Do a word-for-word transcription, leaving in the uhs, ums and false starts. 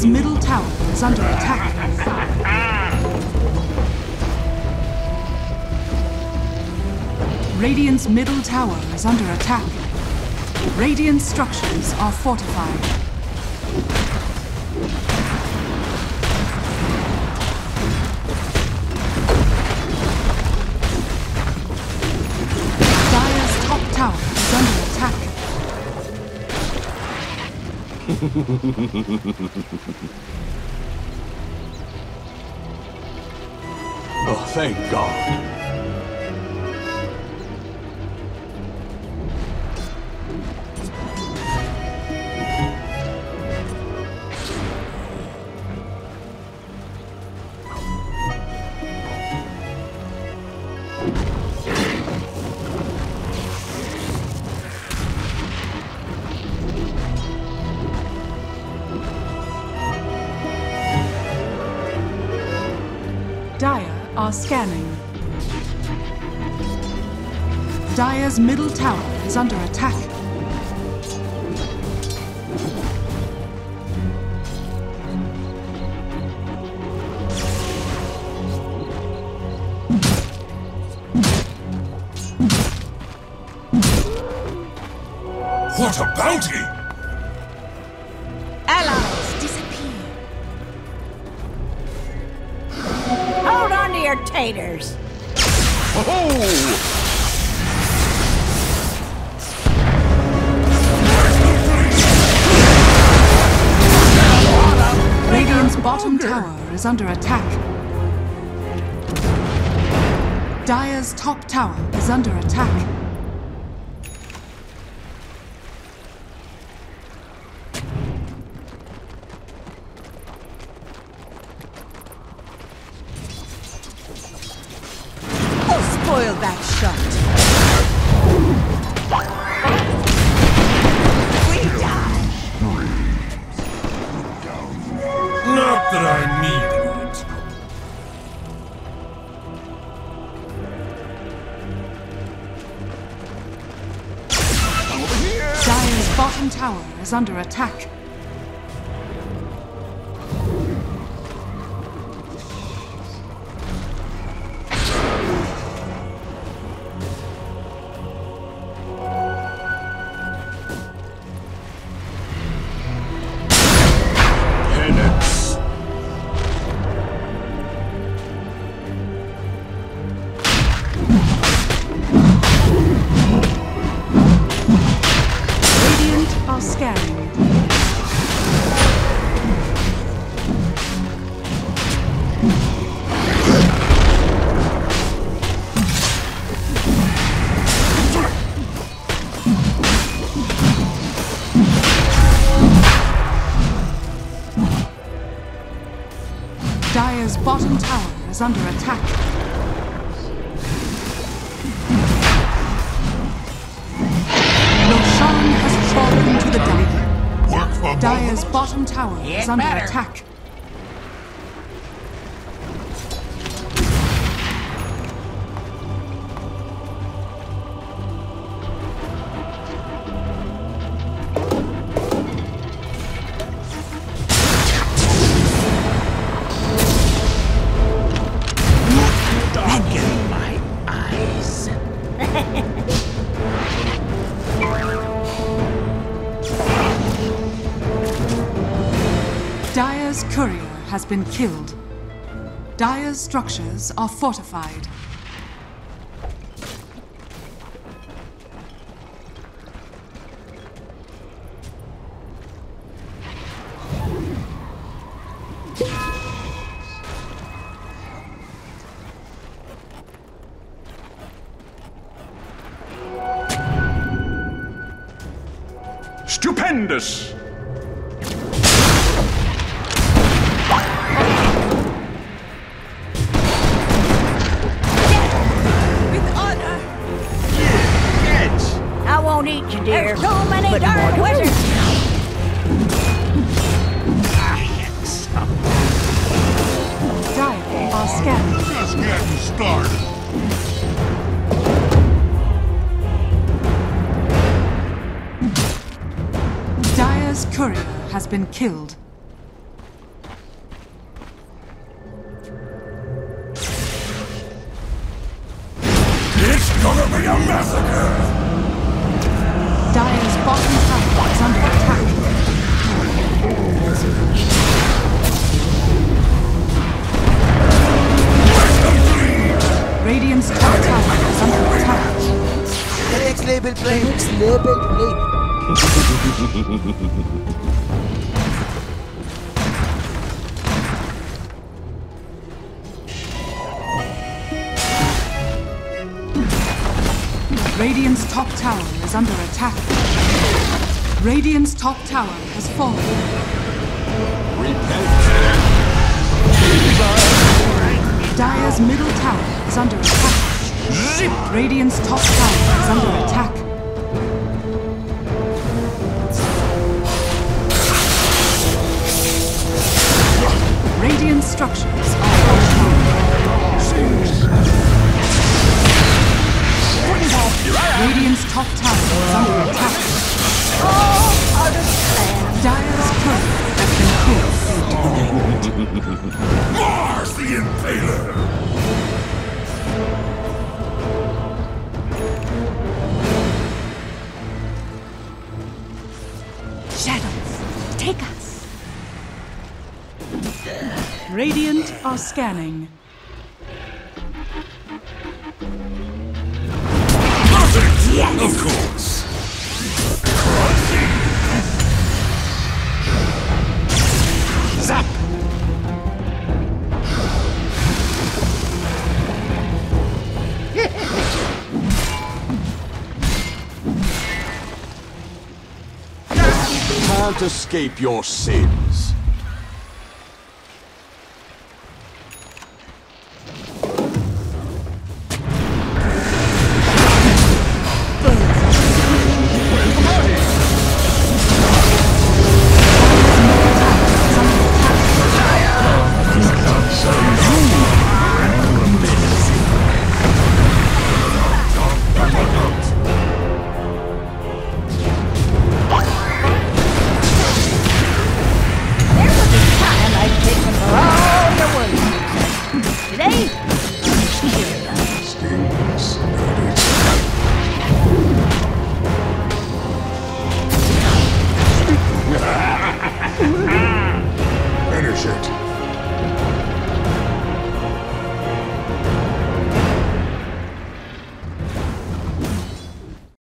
Dire's middle tower is under attack. Radiant's middle tower is under attack. Radiant structures are fortified. Dire's top tower is under attack. Oh, thank God. Dire are scanning. Dire's middle tower is under attack. What a bounty! Allies disappear. Hold on to your taters. Oh! Radiant's bottom tower is under attack. Dire's top tower is under attack. Spoil that shot. We die. Not that I needed it. Dire's bottom tower is under attack. Are scanning. Dire's bottom tower is under attack. Roshan has fallen to the Dire. Work for Dire's bottom tower Get is under better. attack. Dire's courier has been killed. Dire's structures are fortified. Stupendous! I won't eat you, dear. There's so many but dark wizards. Dire are scanning. Just getting started. Dire's courier has been killed. be a massacre! Dire's bottom tower is under attack. Radiant's top tower is under attack. The next label play. Next label play. Radiant's top tower is under attack. Radiant's top tower has fallen. Repent. Dire's middle tower is under attack. Radiant's top tower is under attack. Radiant structures are offline. Radiant's top tower is under attack. Dire's turret has been killed. Mars the Impaler! Shadows, take us. Radiant are scanning. Yes! Of course! Zap! Can't escape your sins.